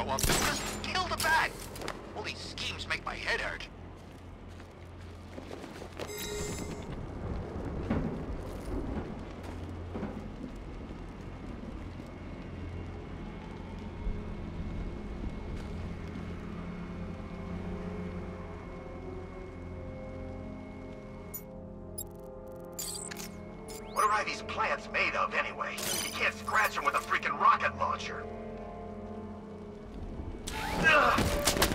grow up and just kill the bat. All these schemes make my head hurt. What are these plants made of, anyway? You can't scratch them with a freaking rocket launcher. Ugh!